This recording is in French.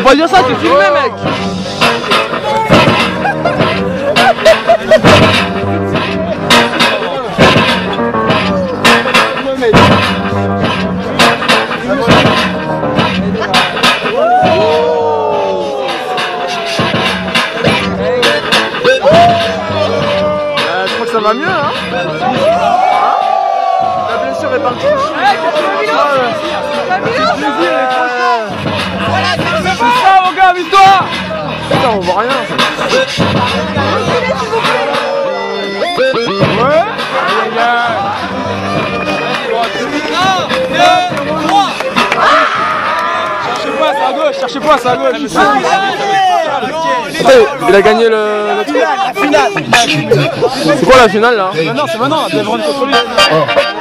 pas dire ça, t'es filmé, mec. Je crois que ça va mieux, hein. La blessure est partie. C'est ça, mon gars, amuse-toi. Putain, on voit rien. Ouais. Cherchez pas, c'est à gauche. Il a gagné le truc. La finale. C'est quoi la finale là? Non, c'est maintenant, on va contre lui.